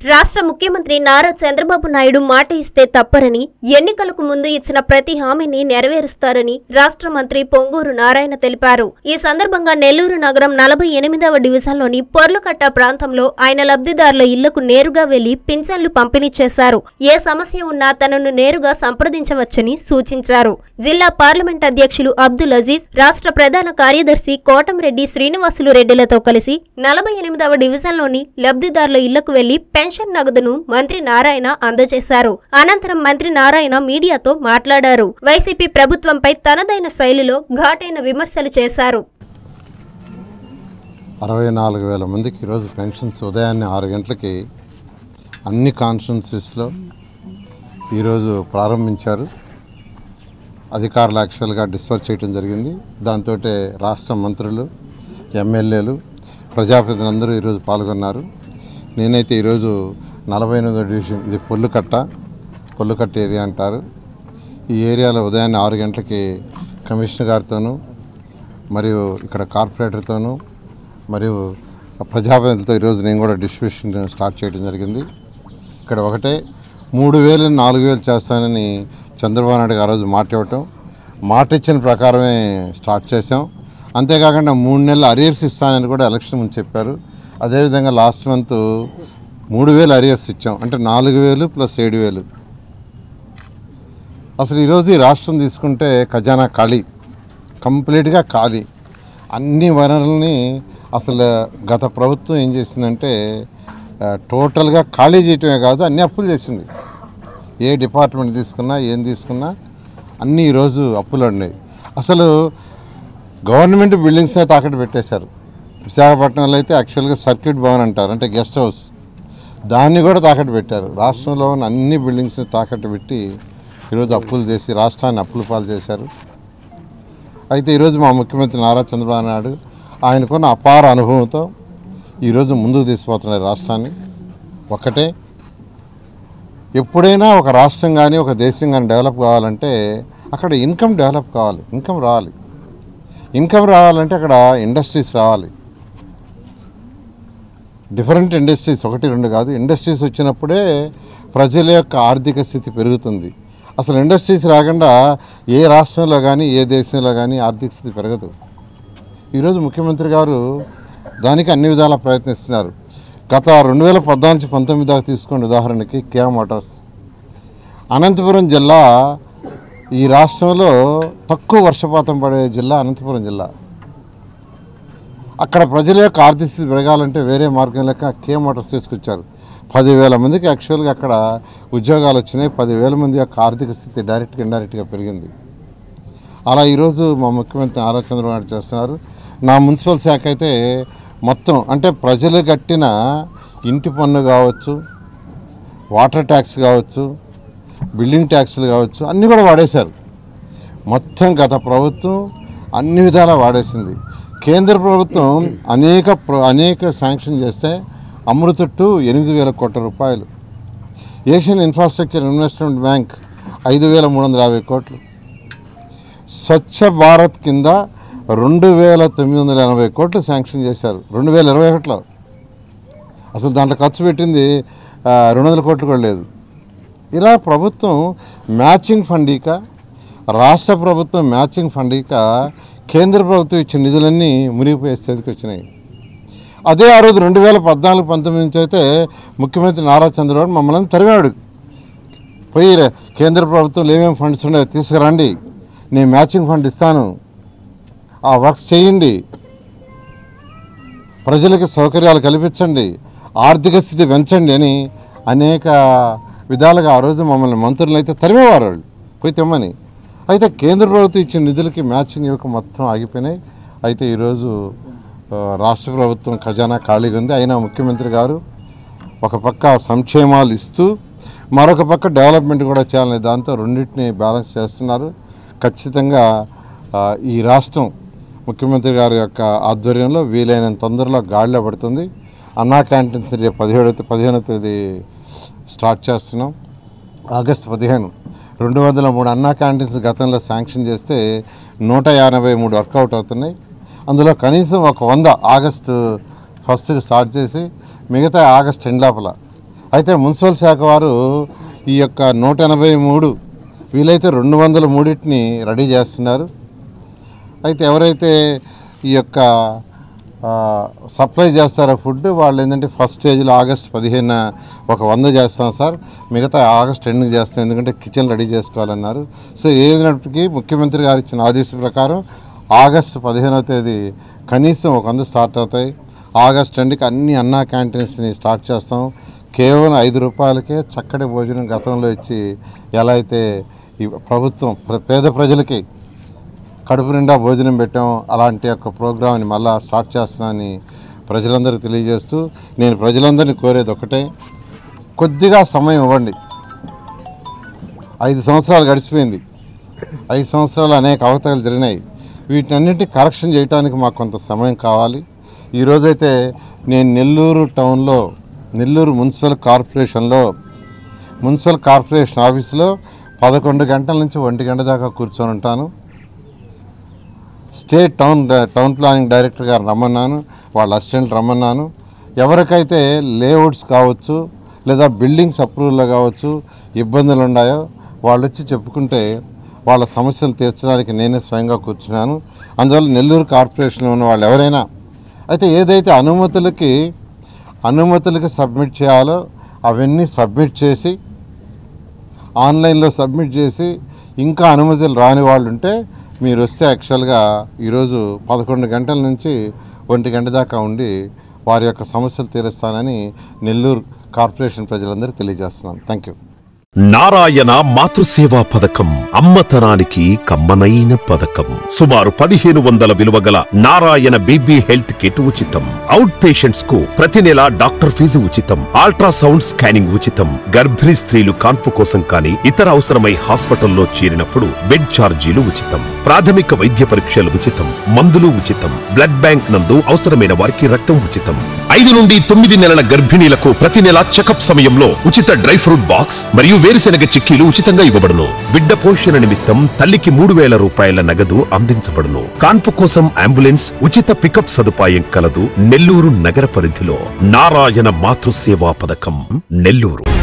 రాష్ట్ర ముఖ్యమంత్రి నారా చంద్రబాబు నాయుడు మాట ఇస్తే తప్పరని, ఎన్నికలకు ముందు ఇచ్చిన ప్రతి హామీని నెరవేరుస్తారని రాష్ట్ర మంత్రి పొంగూరు నారాయణ తెలిపారు. ఈ సందర్భంగా నెల్లూరు నగరం 48వ డివిజన్లోని పొర్లుకట్ట ప్రాంతంలో ఆయన లబ్ధిదారుల ఇళ్లకు నేరుగా వెళ్లి పింఛన్లు పంపిణీ చేశారు. ఏ సమస్య ఉన్నా తనను నేరుగా సంప్రదించవచ్చని సూచించారు. జిల్లా పార్లమెంట్ అధ్యక్షులు అబ్దుల్ అజీజ్, రాష్ట్ర ప్రధాన కార్యదర్శి కోటంరెడ్డి శ్రీనివాసులు రెడ్డిలతో కలిసి 48వ డివిజన్లోని లబ్ధిదారుల ఇళ్లకు వెళ్లి పెన్షన్ నగదును మంత్రి నారాయణ అందజేశారు. అనంతరం మంత్రి నారాయణ మీడియాతో మాట్లాడారు. వైసీపీ ప్రభుత్వంపై తనదైన శైలిలో ఘాటైన విమర్శలు చేశారు. 64,000 మందికి ఈరోజు పెన్షన్స్ ఉదయాన్నే 6 గంటలకి అన్ని కాన్స్టిట్యున్సీస్లో ఈరోజు ప్రారంభించారు. అధికారులు యాక్చువల్గా డిస్పర్స్ చేయడం జరిగింది. దాంతో రాష్ట్ర మంత్రులు, ఎమ్మెల్యేలు, ప్రజాప్రతినిధులందరూ ఈరోజు పాల్గొన్నారు. నేనైతే ఈరోజు 48వ డివిజన్, ఇది పొల్లుకట్ట ఏరియా అంటారు. ఈ ఏరియాలో ఉదయాన్నే 6 గంటలకి కమిషనర్ గారితోనూ, మరియు ఇక్కడ కార్పొరేటర్తోనూ, మరియు ప్రజాప్రతినిధులతో ఈరోజు నేను కూడా డిస్ట్రిబ్యూషన్ స్టార్ట్ చేయడం జరిగింది. ఇక్కడ ఒకటే 3,000 4,000 చేస్తానని చంద్రబాబు నాయుడు గారు ఆ రోజు మాట ఇచ్చిన ప్రకారమే స్టార్ట్ చేసాం. అంతేకాకుండా 3 నెలల అరియర్స్ ఇస్తానని కూడా ఎలక్షన్ ముందు చెప్పారు. అదేవిధంగా లాస్ట్ మంత్ 3,000 అరియర్స్ ఇచ్చాం. అంటే 4,000 ప్లస్ 7,000. అసలు ఈరోజు ఈ రాష్ట్రం తీసుకుంటే ఖజానా ఖాళీ, కంప్లీట్గా ఖాళీ. అన్ని వనరులని అసలు గత ప్రభుత్వం ఏం చేసిందంటే టోటల్గా ఖాళీ చేయటమే కాదు, అన్ని అప్పులు చేసింది. ఏ డిపార్ట్మెంట్ తీసుకున్నా, ఏం తీసుకున్నా అన్నీ ఈరోజు అప్పులు ఉన్నాయి. అసలు గవర్నమెంట్ బిల్డింగ్స్నే తాకట్టు పెట్టేశారు. విశాఖపట్నంలో అయితే యాక్చువల్గా సర్క్యూట్ భవన్ అంటారు, అంటే గెస్ట్ హౌస్, దాన్ని కూడా తాకట్టు పెట్టారు. రాష్ట్రంలో ఉన్న అన్ని బిల్డింగ్స్ని తాకట్టు పెట్టి ఈరోజు అప్పులు చేసి రాష్ట్రాన్ని అప్పుల పాలు చేశారు. అయితే ఈరోజు మా ముఖ్యమంత్రి నారా చంద్రబాబు నాయుడు ఆయనకున్న అపార అనుభవంతో ఈరోజు ముందుకు తీసుకుపోతున్నారు రాష్ట్రాన్ని. ఒక్కటే, ఎప్పుడైనా ఒక రాష్ట్రం కానీ ఒక దేశం కానీ డెవలప్ కావాలంటే అక్కడ ఇన్కమ్ డెవలప్ కావాలి, ఇన్కమ్ రావాలంటే అక్కడ ఇండస్ట్రీస్ రావాలి. డిఫరెంట్ ఇండస్ట్రీస్, 1 2 కాదు, ఇండస్ట్రీస్ వచ్చినప్పుడే ప్రజల యొక్క ఆర్థిక స్థితి పెరుగుతుంది. అసలు ఇండస్ట్రీస్ రాకుండా ఏ రాష్ట్రంలో కానీ ఏ దేశంలో కానీ ఆర్థిక స్థితి పెరగదు. ఈరోజు ముఖ్యమంత్రి గారు దానికి అన్ని విధాలా ప్రయత్నిస్తున్నారు. గత 2014-19 దాకా తీసుకోండి. ఉదాహరణకి కియా మోటార్స్, అనంతపురం జిల్లా ఈ రాష్ట్రంలో తక్కువ వర్షపాతం పడే జిల్లా అనంతపురం జిల్లా. అక్కడ ప్రజల యొక్క ఆర్థిక స్థితి పెరగాలంటే వేరే మార్గం లేక కియా మోటార్స్ తీసుకొచ్చారు. 10,000 మందికి యాక్చువల్గా అక్కడ ఉద్యోగాలు వచ్చినాయి. 10,000 మంది యొక్క ఆర్థిక స్థితి డైరెక్ట్గా ఇండైరెక్ట్గా పెరిగింది. అలా ఈరోజు మా ముఖ్యమంత్రి నారా చంద్రబాబు నాయుడు చేస్తున్నారు. నా మున్సిపల్ శాఖ అయితే మొత్తం, అంటే ప్రజలు కట్టిన ఇంటి పన్ను కావచ్చు, వాటర్ ట్యాక్స్ కావచ్చు, బిల్డింగ్ ట్యాక్స్లు కావచ్చు, అన్నీ కూడా వాడేశారు. మొత్తం గత ప్రభుత్వం అన్ని విధాలా వాడేసింది. కేంద్ర ప్రభుత్వం అనేక శాంక్షన్ చేస్తే అమృత్ 8,000 కోట్ల రూపాయలు, ఏషియన్ ఇన్ఫ్రాస్ట్రక్చర్ ఇన్వెస్ట్మెంట్ బ్యాంక్ 5,350 కోట్లు, స్వచ్ఛ భారత్ కింద 2,980 కోట్లు శాంక్షన్ చేశారు 2021లో. అసలు దాంట్లో ఖర్చు పెట్టింది 200 కోట్లు కూడా లేదు. ఇలా ప్రభుత్వం మ్యాచింగ్ ఫండ్ ఇక, రాష్ట్ర ప్రభుత్వం మ్యాచింగ్ ఫండ్ ఇక, కేంద్ర ప్రభుత్వం ఇచ్చిన నిధులన్నీ మునిగిపోయే స్థితికి వచ్చినాయి. అదే ఆ రోజు 2014-19 నుంచి అయితే ముఖ్యమంత్రి నారా చంద్రబాబు మమ్మల్ని తరివాడు. పోయి కేంద్ర ప్రభుత్వంలో ఏమేమి ఫండ్స్ ఉన్నాయో తీసుకురండి, నేను మ్యాచింగ్ ఫండ్ ఇస్తాను, ఆ వర్క్స్ చేయండి, ప్రజలకు సౌకర్యాలు కల్పించండి, ఆర్థిక స్థితి పెంచండి అని అనేక విధాలుగా ఆ రోజు మమ్మల్ని మంత్రులు అయితే తరిమేవారు వాళ్ళు పోయి తెమ్మని. అయితే కేంద్ర ప్రభుత్వం ఇచ్చిన నిధులకి మ్యాచింగ్ ఇవ్వక మొత్తం ఆగిపోయినాయి. అయితే ఈరోజు రాష్ట్ర ప్రభుత్వం ఖజానా ఖాళీగా ఉంది. అయినా ముఖ్యమంత్రి గారు ఒక పక్క సంక్షేమాలు ఇస్తూ మరొక పక్క డెవలప్మెంట్ కూడా చేయాలనే దాంతో రెండింటిని బ్యాలెన్స్ చేస్తున్నారు. ఖచ్చితంగా ఈ రాష్ట్రం ముఖ్యమంత్రి గారి యొక్క ఆధ్వర్యంలో వీలైనంత తొందరలో గాడిలో పడుతుంది. అన్నా క్యాంటీన్స్ 15వ తేదీ స్టార్ట్ చేస్తున్నాం. ఆగస్టు 15 203 అన్నా క్యాంటీన్స్ గతంలో శాంక్షన్ చేస్తే 153 వర్కౌట్ అవుతున్నాయి. అందులో కనీసం ఒక 100 ఆగస్టు 1 స్టార్ట్ చేసి మిగతా ఆగస్టు 2 లోపల అయితే మున్సిపల్ శాఖ వారు ఈ యొక్క 183 వీలైతే 203ని రెడీ చేస్తున్నారు. అయితే ఎవరైతే ఈ యొక్క సప్లై చేస్తారో ఫుడ్ వాళ్ళు ఏంటంటే ఫస్ట్ స్టేజ్లో ఆగస్టు 15 ఒక 100 చేస్తాం సార్, మిగతా ఆగస్టు 2కి చేస్తాం, ఎందుకంటే కిచెన్ రెడీ చేసుకోవాలన్నారు. సో ఏదైనప్పటికీ ముఖ్యమంత్రి గారు ఇచ్చిన ఆదేశం ప్రకారం ఆగస్టు 15వ తేదీ కనీసం ఒక 100 స్టార్ట్ అవుతాయి. ఆగస్టు 2కి అన్ని అన్నా క్యాంటీన్స్ని స్టార్ట్ చేస్తాం. కేవలం 5 రూపాయలకే చక్కటి భోజనం గతంలో ఇచ్చి ఎలా అయితే ఈ ప్రభుత్వం పేద ప్రజలకి కడుపు నిండా భోజనం పెట్టాం, అలాంటి యొక్క ప్రోగ్రామ్ని మళ్ళీ స్టార్ట్ చేస్తున్నానని ప్రజలందరికీ తెలియజేస్తూ నేను ప్రజలందరినీ కోరేది ఒకటే, కొద్దిగా సమయం ఇవ్వండి. 5 సంవత్సరాలు గడిచిపోయింది. 5 సంవత్సరాలు అనేక అవకతవకలు జరిగినాయి. వీటన్నిటిని కరెక్షన్ చేయడానికి మాకు కొంత సమయం కావాలి. ఈరోజైతే నేను నెల్లూరు టౌన్లో నెల్లూరు మున్సిపల్ కార్పొరేషన్ ఆఫీసులో 11 గంటల నుంచి 1 గంట దాకా కూర్చొని ఉంటాను. స్టేట్ టౌన్ ప్లానింగ్ డైరెక్టర్ గారు రమ్మన్నాను, వాళ్ళ అసిస్టెంట్ రమ్మన్నాను. ఎవరికైతే లేఅవుట్స్ కావచ్చు లేదా బిల్డింగ్స్ అప్రూవల్లో కావచ్చు ఇబ్బందులు ఉన్నాయో వాళ్ళు వచ్చి చెప్పుకుంటే వాళ్ళ సమస్యలు తీర్చడానికి నేనే స్వయంగా కూర్చున్నాను. అందువల్ల నెల్లూరు కార్పొరేషన్లో ఉన్న వాళ్ళు ఎవరైనా అయితే ఏదైతే అనుమతులకి సబ్మిట్ చేయాలో అవన్నీ సబ్మిట్ చేసి ఆన్లైన్లో సబ్మిట్ చేసి ఇంకా అనుమతులు రాని వాళ్ళు ఉంటే మీరు వస్తే యాక్చువల్గా ఈరోజు 11 గంటల నుంచి 1 గంట దాకా ఉండి వారి యొక్క సమస్యలు తీరుస్తానని నెల్లూరు కార్పొరేషన్ ప్రజలందరూ తెలియజేస్తున్నాను. Thank you. నారాయణ మాతృసేవా పథకం అమ్మతనానికి కమ్మనైన పథకం. సుమారు 1500 విలువగల నారాయణ బీబీ హెల్త్ కిట్ ఉచితం. అవుట్ పేషెంట్స్ కు ప్రతి నెల డాక్టర్ ఫీజు ఉచితం. అల్ట్రాసౌండ్ స్కానింగ్ ఉచితం. గర్భిణీ స్త్రీలు కాన్పు కోసం కానీ ఇతర అవసరమై హాస్పిటల్లో చేరినప్పుడు బెడ్ ఛార్జీలు ఉచితం. ప్రాథమిక వైద్య పరీక్షలు ఉచితం. మందులు ఉచితం. బ్లడ్ బ్యాంక్ నందు అవసరమైన వారికి రక్తం ఉచితం. 5 నుండి 9 నెలల గర్భిణీలకు ప్రతి నెల చెకప్ సమయంలో ఉచిత డ్రై ఫ్రూట్ బాక్స్ మరియు వేరుశెనగ చిక్కీలు ఉచితంగా ఇవ్వబడును. బిడ్డ పోషణ నిమిత్తం తల్లికి 3000 రూపాయల నగదు అందించబడును. కాన్పు కోసం అంబులెన్స్ ఉచిత పికప్ సదుపాయం కలదు. నెల్లూరు నగర పరిధిలో నారాయణ మాతృసేవా పథకం, నెల్లూరు.